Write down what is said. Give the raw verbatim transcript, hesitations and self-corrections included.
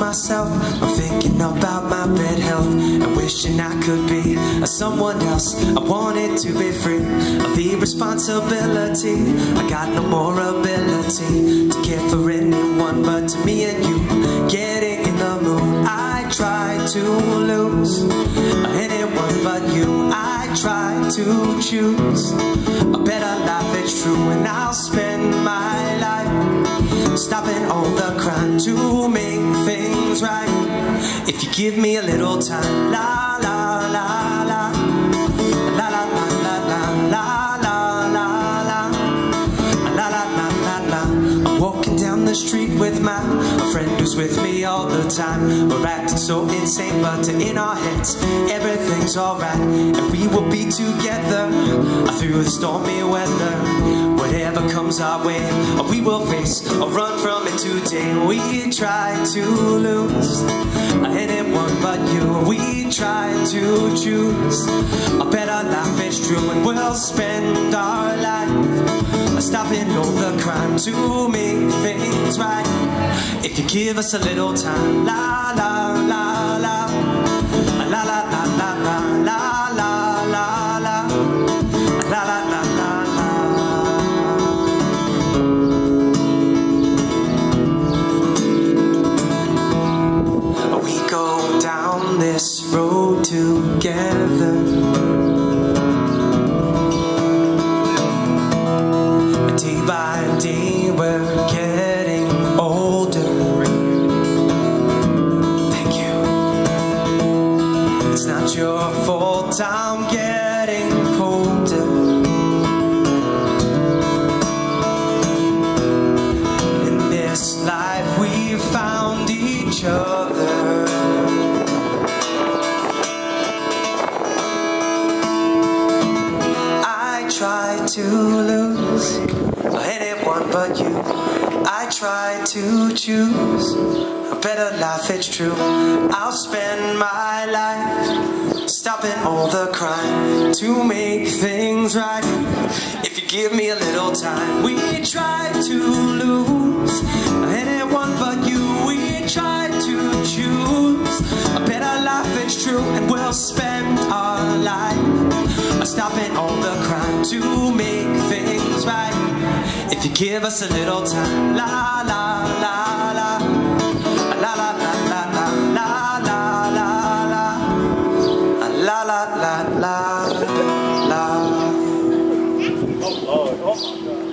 myself. I'm thinking about my bad health and wishing I could be someone else. I wanted to be free of the responsibility. I got no more ability to care for anyone but to me and you. Getting in the mood, I try to lose anyone but you. I try to choose a better life, it's true, and I'll spend my life stopping all the crime to make things right. If you give me a little time, la la la la, la la la la la, la la la la, la la la la la. I'm walking down the street with my friend who's with me all the time. We're acting so insane, but in our heads everything's alright, and we will be together through the stormy weather. Whatever comes our way, we will face or run from it today. We try to lose anyone but you. We try to choose a better life, it's true, and we'll spend our life stopping all the crime to make things right. If you give us a little time, la la la la, la la la la la, la la la la, la la la la la. We go down this road together, day by day we're getting older. Thank you. It's not your fault I'm getting older. In this life we found each other. I try to lose anyone but you. I try to choose a better life, it's true. I'll spend my life stopping all the crime to make things right. If you give me a little time, we try to lose anyone but you. We try to choose a better life, it's true, and we'll spend our life stopping all the crime to make things right. If you give us a little time, la la la la, la la la la la, la la la la, la la la la la. Oh Lord, oh my God.